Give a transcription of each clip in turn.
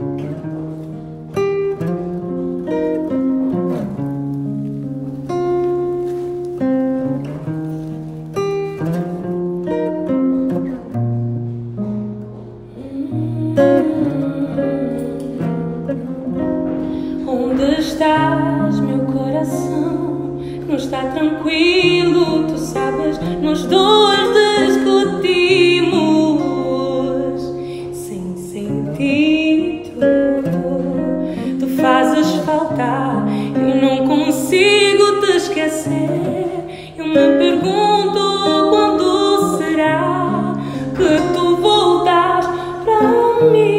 Onde estás, meu coração? Não está tranquilo, tu sabes, nós dois discutimos sem sentido. Tu fazes falta, eu não consigo te esquecer. Eu me pergunto quando será que tu voltas para mim.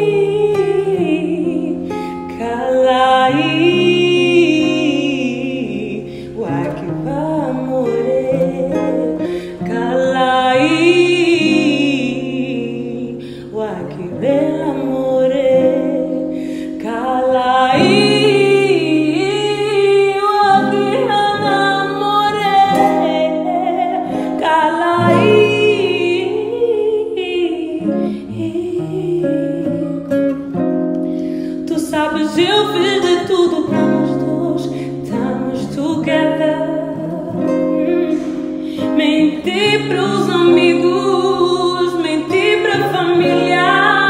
Tu sabes, eu fiz de tudo para nós dois estarmos together. Menti para os amigos, menti para a família,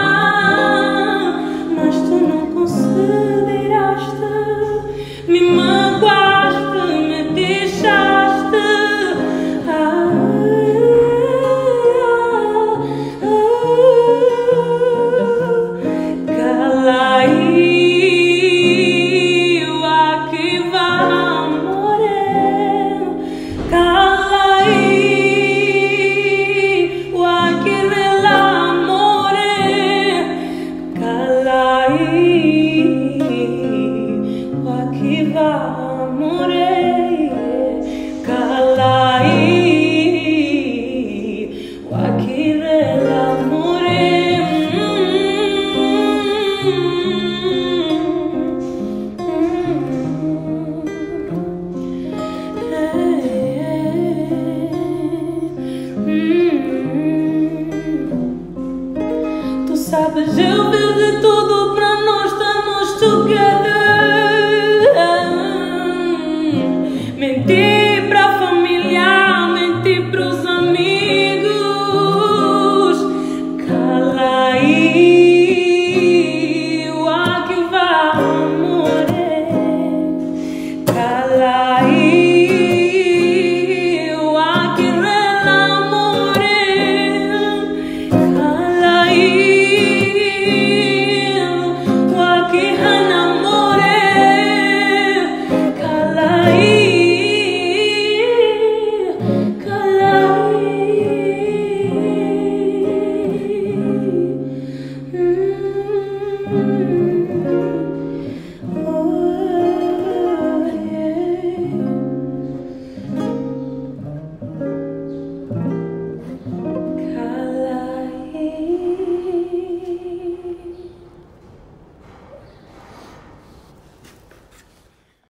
mas tu não consideraste, me magoaste, me deixaste. Cala aí.